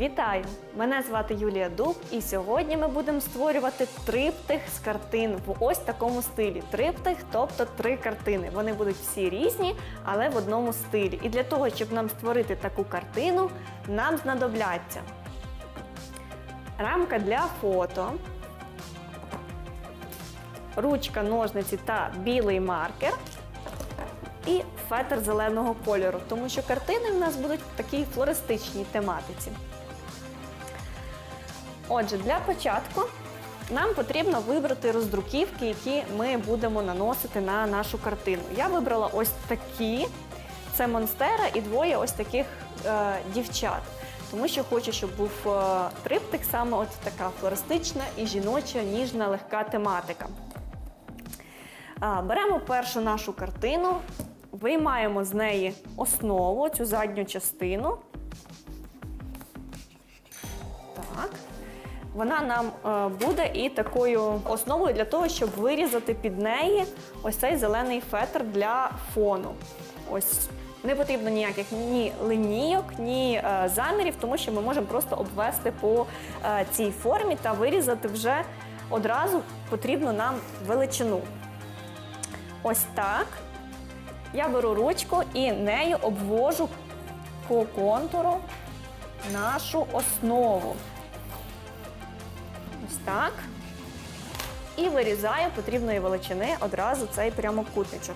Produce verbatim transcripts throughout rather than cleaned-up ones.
Вітаю! Мене звати Юлія Дуб, і сьогодні ми будемо створювати триптих з картин в ось такому стилі. Триптих, тобто три картини. Вони будуть всі різні, але в одному стилі. І для того, щоб нам створити таку картину, нам знадобляться рамка для фото, ручка, ножниці та білий маркер і фетр зеленого кольору, тому що картини в нас будуть в такій флористичній тематиці. Отже, для початку нам потрібно вибрати роздруківки, які ми будемо наносити на нашу картину. Я вибрала ось такі, це Монстера і двоє ось таких е, дівчат. Тому що хочу, щоб був е, триптих, саме ось така флористична і жіноча, ніжна, легка тематика. Е, беремо першу нашу картину, виймаємо з неї основу, цю задню частину. Так. Вона нам е, буде і такою основою для того, щоб вирізати під неї ось цей зелений фетр для фону. Ось. Не потрібно ніяких ні линійок, ні е, замірів, тому що ми можемо просто обвести по е, цій формі та вирізати вже одразу потрібну нам величину. Ось так. Я беру ручку і нею обвожу по контуру нашу основу. Ось так. І вирізаю потрібної величини одразу цей прямокутничок.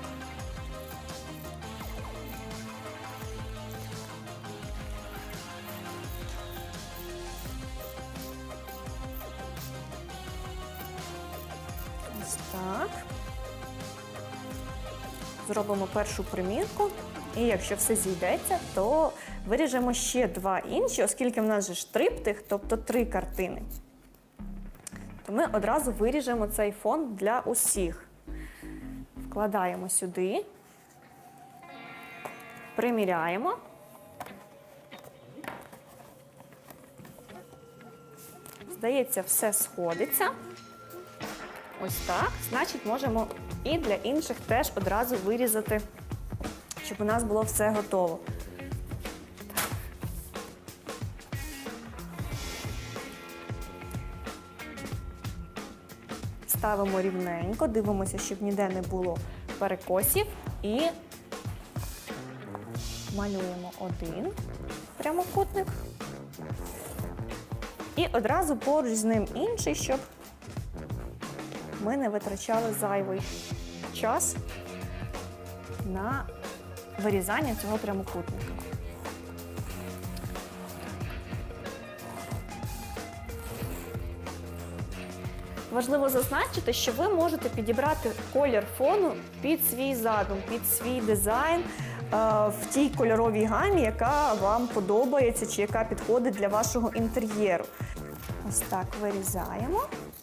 Ось так. Зробимо першу примірку. І якщо все зійдеться, то виріжемо ще два інші, оскільки в нас же ж триптих, тобто три картини. То ми одразу виріжемо цей фон для усіх. Вкладаємо сюди, приміряємо. Здається, все сходиться. Ось так. Значить, можемо і для інших теж одразу вирізати, щоб у нас було все готово. Ставимо рівненько, дивимося, щоб ніде не було перекосів, і малюємо один прямокутник. І одразу поруч з ним інший, щоб ми не витрачали зайвий час на вирізання цього прямокутника. Важливо зазначити, що ви можете підібрати колір фону під свій задум, під свій дизайн, в тій кольоровій гамі, яка вам подобається чи яка підходить для вашого інтер'єру. Ось так вирізаємо.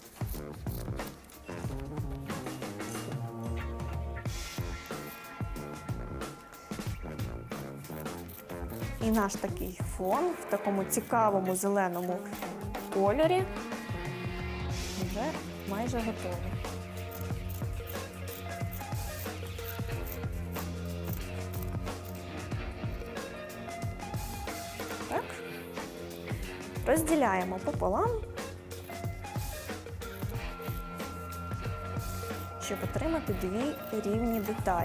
І наш такий фон в такому цікавому зеленому кольорі вже майже готовий. Так. Розділяємо пополам, щоб отримати дві рівні деталі.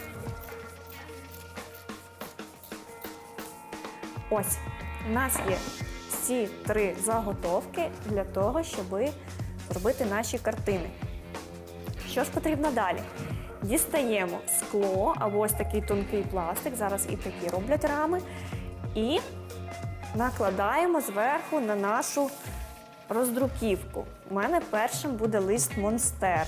Ось, у нас є всі три заготовки для того, щоб зробити наші картини. Що ж потрібно далі? Дістаємо скло або ось такий тонкий пластик, зараз і такі роблять рами, і накладаємо зверху на нашу роздруківку. У мене першим буде лист Монстери.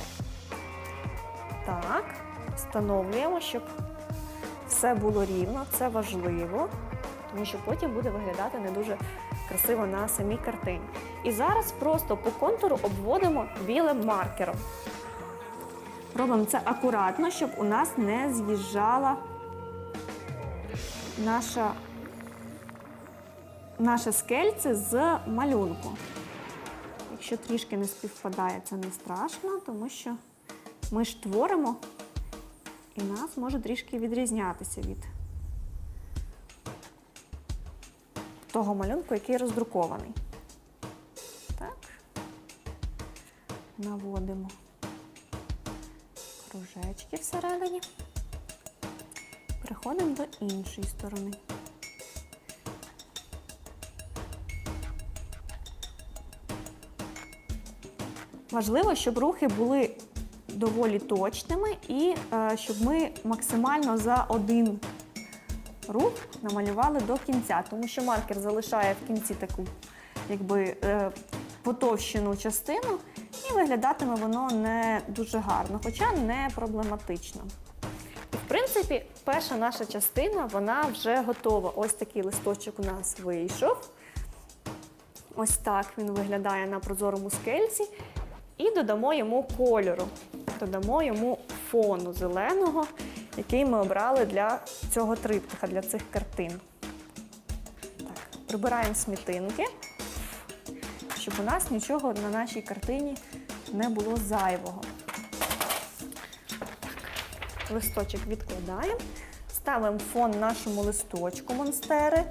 Так, встановлюємо, щоб все було рівно, це важливо, тому що потім буде виглядати не дуже красиво на самій картині. І зараз просто по контуру обводимо білим маркером. Робимо це акуратно, щоб у нас не з'їжджала наша, наше скельце з малюнку. Якщо трішки не співпадає, це не страшно, тому що ми ж творимо, і нас може трішки відрізнятися від того малюнку, який роздрукований. Так. Наводимо кружечки всередині. Переходимо до іншої сторони. Важливо, щоб рухи були доволі точними і е, щоб ми максимально за один рух намалювали до кінця, тому що маркер залишає в кінці таку якби е, потовщену частину і виглядатиме воно не дуже гарно, хоча не проблематично. І, в принципі, перша наша частина, вона вже готова. Ось такий листочок у нас вийшов. Ось так він виглядає на прозорому скельці. І додамо йому кольору, додамо йому фону зеленого, який ми обрали для цього триптиха, для цих картин. Так, прибираємо смітинки, щоб у нас нічого на нашій картині не було зайвого. Так, листочок відкладаємо, ставимо фон нашому листочку монстери.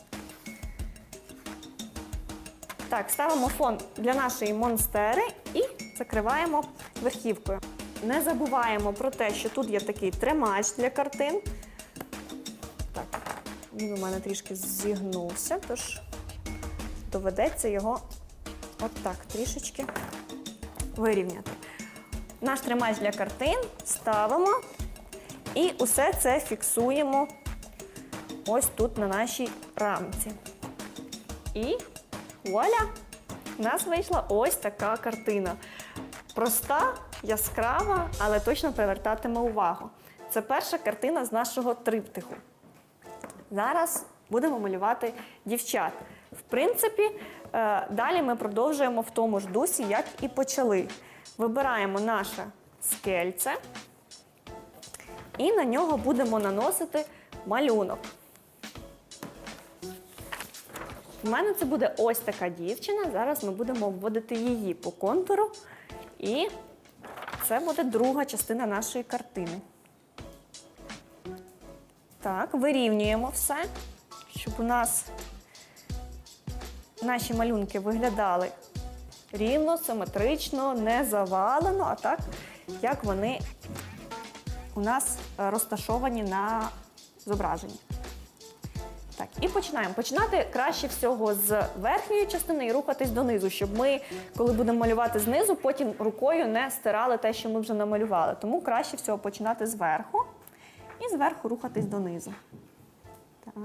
Так, ставимо фон для нашої монстери і закриваємо верхівкою. Не забуваємо про те, що тут є такий тримач для картин. Так, він у мене трішки зігнувся, тож доведеться його отак трішечки вирівняти. Наш тримач для картин ставимо і усе це фіксуємо ось тут на нашій рамці. І вуаля! У нас вийшла ось така картина. Проста, яскрава, але точно привертатиме увагу. Це перша картина з нашого триптиху. Зараз будемо малювати дівчат. В принципі, далі ми продовжуємо в тому ж дусі, як і почали. Вибираємо наше скельце і на нього будемо наносити малюнок. У мене це буде ось така дівчина. Зараз ми будемо обводити її по контуру. І це буде друга частина нашої картини. Так, вирівнюємо все, щоб у нас наші малюнки виглядали рівно, симетрично, не завалено, а так, як вони у нас розташовані на зображенні. Так, і починаємо. Починати краще всього з верхньої частини і рухатись донизу, щоб ми, коли будемо малювати знизу, потім рукою не стирали те, що ми вже намалювали. Тому краще всього починати зверху і зверху рухатись донизу. Так.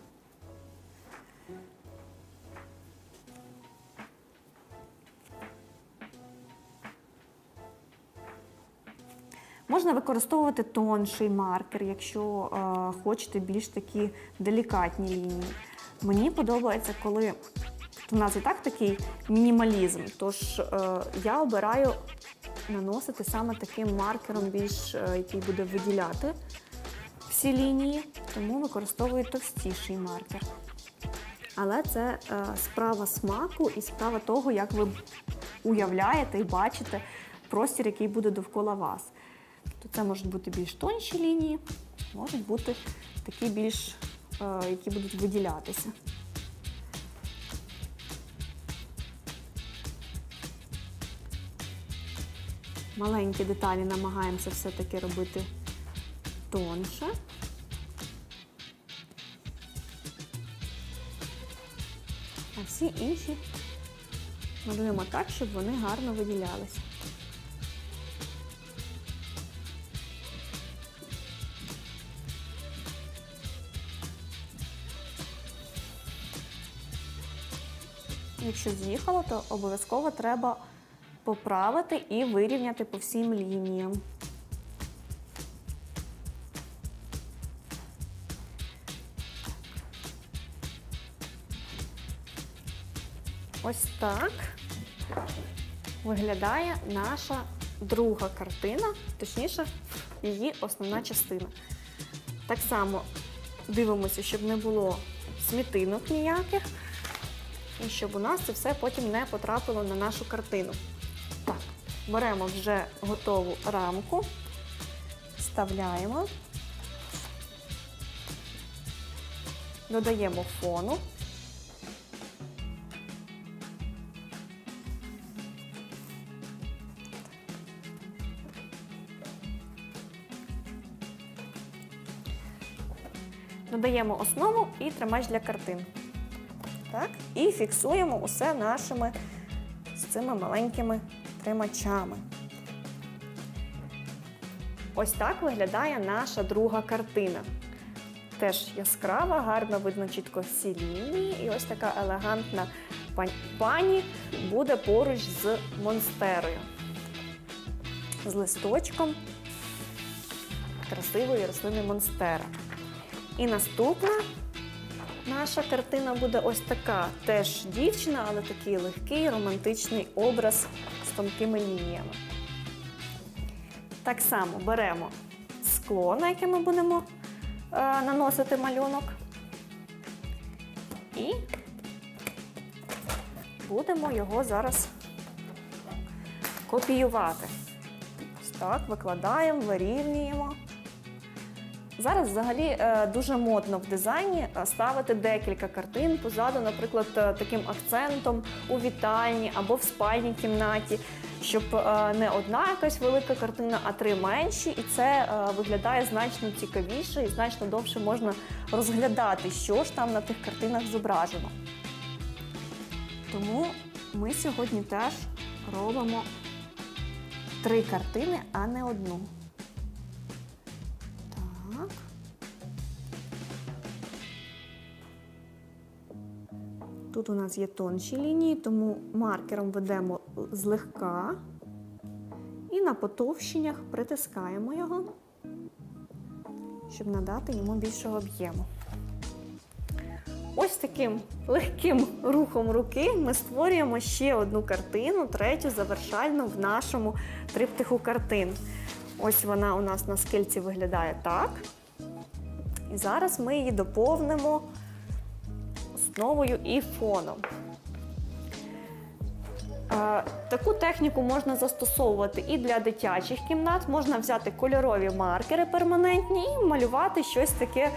Можна використовувати тонший маркер, якщо е, хочете більш такі делікатні лінії. Мені подобається, коли у нас і так такий мінімалізм, тож е, я обираю наносити саме таким маркером, більш, е, який буде виділяти всі лінії, тому використовую товстіший маркер. Але це е, справа смаку і справа того, як ви уявляєте і бачите простір, який буде довкола вас. То це можуть бути більш тонші лінії, можуть бути такі більш, е, які будуть виділятися. Маленькі деталі намагаємося все-таки робити тонше. А всі інші малюємо так, щоб вони гарно виділялися. Якщо з'їхало, то обов'язково треба поправити і вирівняти по всім лініям. Ось так виглядає наша друга картина, точніше, її основна частина. Так само дивимося, щоб не було смітинок ніяких, і щоб у нас це все потім не потрапило на нашу картину. Так, беремо вже готову рамку, вставляємо, додаємо фону Додаємо основу і тримач для картин. Так? І фіксуємо усе нашими з цими маленькими тримачами. Ось так виглядає наша друга картина. Теж яскрава, гарно видно чітко всі лінії. І ось така елегантна пані буде поруч з монстерою. З листочком красивої рослини монстера. І наступна наша картина буде ось така. Теж дівчина, але такий легкий, романтичний образ з тонкими лініями. Так само беремо скло, на яке ми будемо е, наносити малюнок. І будемо його зараз копіювати. Ось так, викладаємо, вирівнюємо. Зараз взагалі дуже модно в дизайні ставити декілька картин позаду, наприклад, таким акцентом у вітальні або в спальній кімнаті, щоб не одна якась велика картина, а три менші. І це виглядає значно цікавіше і значно довше можна розглядати, що ж там на тих картинах зображено. Тому ми сьогодні теж робимо три картини, а не одну. Так. Тут у нас є тонші лінії, тому маркером ведемо злегка і на потовщеннях притискаємо його, щоб надати йому більшого об'єму. Ось таким легким рухом руки ми створюємо ще одну картину, третю завершальну в нашому триптиху картин. Ось вона у нас на скельці виглядає так. І зараз ми її доповнимо основою і фоном. Таку техніку можна застосовувати і для дитячих кімнат. Можна взяти кольорові маркери перманентні і малювати щось таке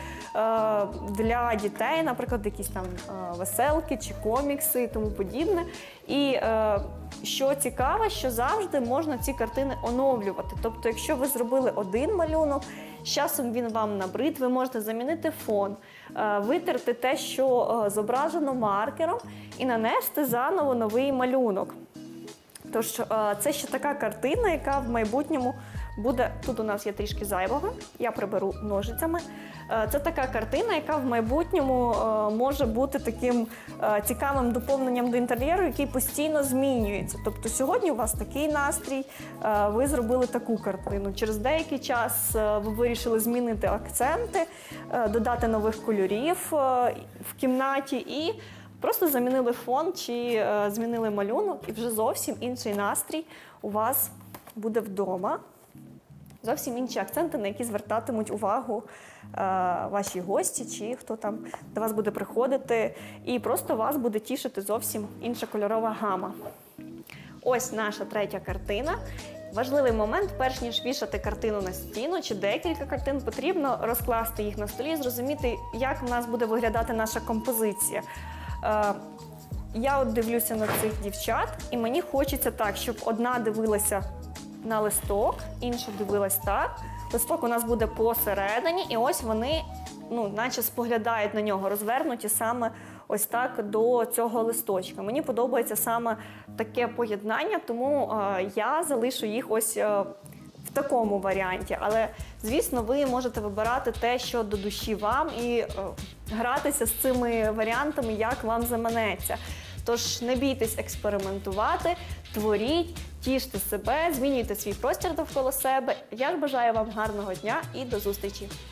для дітей, наприклад, якісь там веселки чи комікси і тому подібне. І що цікаво, що завжди можна ці картини оновлювати. Тобто, якщо ви зробили один малюнок, з часом він вам набрид, ви можете замінити фон, витерти те, що зображено маркером, і нанести заново новий малюнок. Тож, це ще така картина, яка в майбутньому буде... Тут у нас є трішки зайвого, я приберу ножицями. Це така картина, яка в майбутньому може бути таким цікавим доповненням до інтер'єру, який постійно змінюється. Тобто сьогодні у вас такий настрій, ви зробили таку картину. Через деякий час ви вирішили змінити акценти, додати нових кольорів в кімнаті і просто замінили фон чи змінили малюнок, і вже зовсім інший настрій у вас буде вдома. Зовсім інші акценти, на які звертатимуть увагу е, ваші гості чи хто там до вас буде приходити. І просто вас буде тішити зовсім інша кольорова гама. Ось наша третя картина. Важливий момент, перш ніж вішати картину на стіну чи декілька картин, потрібно розкласти їх на столі і зрозуміти, як в нас буде виглядати наша композиція. Е, я от дивлюся на цих дівчат, і мені хочеться так, щоб одна дивилася на листок, інша дивилась так. Листок у нас буде посередині, і ось вони, ну, наче споглядають на нього, розвернуті саме ось так до цього листочка. Мені подобається саме таке поєднання, тому е, я залишу їх ось е, в такому варіанті. Але, звісно, ви можете вибирати те, що до душі вам, і е, гратися з цими варіантами, як вам заманеться. Тож не бійтесь експериментувати, творіть, тіште себе, змінюйте свій простір довкола себе. Я ж бажаю вам гарного дня і до зустрічі!